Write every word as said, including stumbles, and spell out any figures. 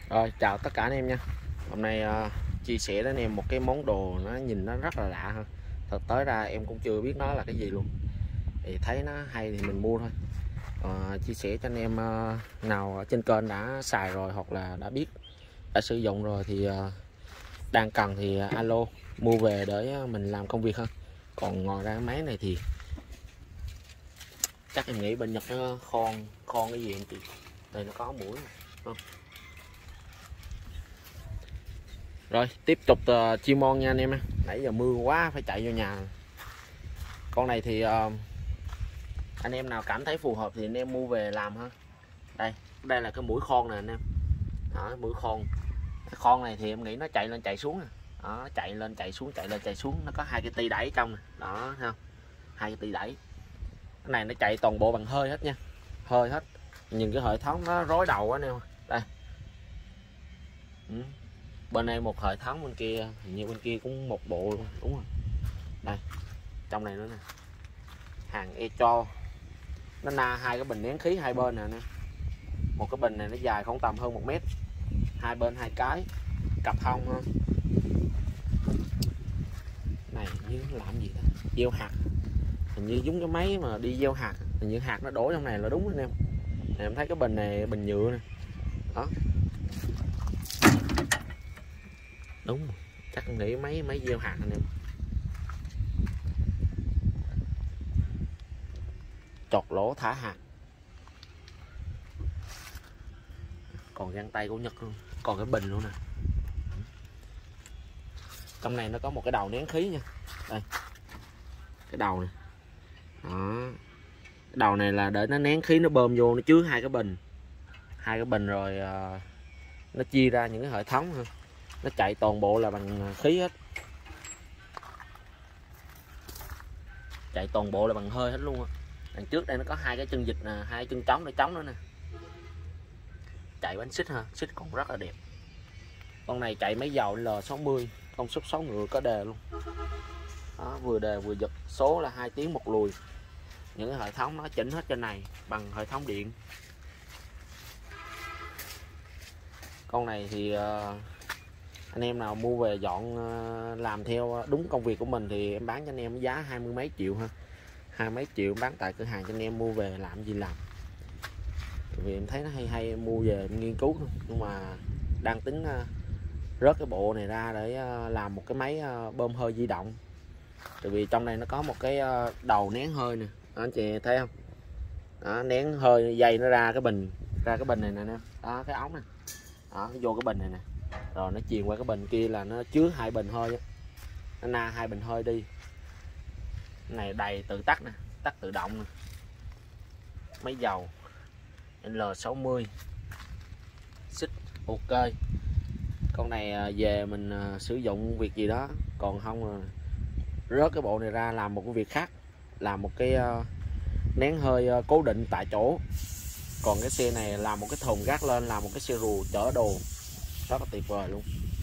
Rồi chào tất cả anh em nha. Hôm nay uh, chia sẻ đến anh em một cái món đồ nó nhìn nó rất là lạ ha. Thật tới ra em cũng chưa biết nó là cái gì luôn. Thì thấy nó hay thì mình mua thôi. uh, Chia sẻ cho anh em uh, nào trên kênh đã xài rồi hoặc là đã biết, đã sử dụng rồi thì uh, đang cần thì uh, alo mua về để mình làm công việc hơn. Còn ngoài ra máy này thì chắc em nghĩ bên Nhật nó khoan khoan cái gì em chị. Đây nó có mũi không? Rồi tiếp tục uh, chim mon nha anh em. Nãy giờ mưa quá phải chạy vô nhà. Con này thì uh, anh em nào cảm thấy phù hợp thì anh em mua về làm ha. Đây, đây là cái mũi khoan nè anh em. Đó, mũi khoan. Cái khoan này thì em nghĩ nó chạy lên chạy xuống nè. Đó, nó chạy lên chạy xuống chạy lên chạy xuống, nó có hai cái ti đẩy trong nè. Đó thấy không? Hai cái ti đẩy. Cái này nó chạy toàn bộ bằng hơi hết nha. Hơi hết. Nhìn cái hệ thống nó rối đầu quá anh em. Đây. Ừ. Bên đây một hệ thống, bên kia hình như bên kia cũng một bộ luôn, đúng rồi. Đây trong này nữa nè, hàng Echo, nó na hai cái bình nén khí hai bên nè nè. Một cái bình này nó dài khoảng tầm hơn một mét, hai bên hai cái cặp hông ha. Này như làm gì đó, gieo hạt, hình như giống cái máy mà đi gieo hạt, hình như hạt nó đổ trong này là đúng anh em. Này em thấy cái bình này bình nhựa nè, đó đúng rồi. Chắc em nghĩ máy máy gieo hạt anh em. Chọt lỗ thả hạt. Còn găng tay của Nhật luôn, còn cái bình luôn nè. Trong này nó có một cái đầu nén khí nha. Đây cái đầu này đó. Cái đầu này là để nó nén khí, nó bơm vô, nó chứa hai cái bình hai cái bình rồi uh, nó chia ra những cái hệ thống ha. Nó chạy toàn bộ là bằng khí hết, chạy toàn bộ là bằng hơi hết luôn á. Đằng trước đây nó có hai cái chân vịt nè, hai chân trống để trống nữa nè. Chạy bánh xích ha, xích còn rất là đẹp. Con này chạy máy dầu L sáu mươi, công suất sáu ngựa có đề luôn. Đó, vừa đề vừa giật, số là hai tiếng một lùi. Những cái hệ thống nó chỉnh hết trên này bằng hệ thống điện. Con này thì uh, anh em nào mua về dọn uh, làm theo đúng công việc của mình thì em bán cho anh em giá hai mươi mấy triệu ha. Hai mấy triệu bán tại cửa hàng cho anh em mua về làm gì làm. Vì em thấy nó hay hay em mua về em nghiên cứu thôi. Nhưng mà đang tính uh, rớt cái bộ này ra để uh, làm một cái máy uh, bơm hơi di động. Tại vì trong này nó có một cái uh, đầu nén hơi nè, anh chị thấy không? Đó, nén hơi dây nó ra cái bình, ra cái bình này nè, đó cái ống nè. Đó, nó vô cái bình này nè. Rồi nó truyền qua cái bình kia là nó chứa hai bình hơi á. Nó na hai bình hơi đi. Cái này đầy tự tắt nè, tắt tự động nè. Máy dầu L sáu mươi, xích ok. Con này về mình sử dụng việc gì đó, còn không rớt cái bộ này ra làm một cái việc khác, làm một cái nén hơi cố định tại chỗ. Còn cái xe này làm một cái thùng gác lên, làm một cái xe rù chở đồ rất là tuyệt vời luôn.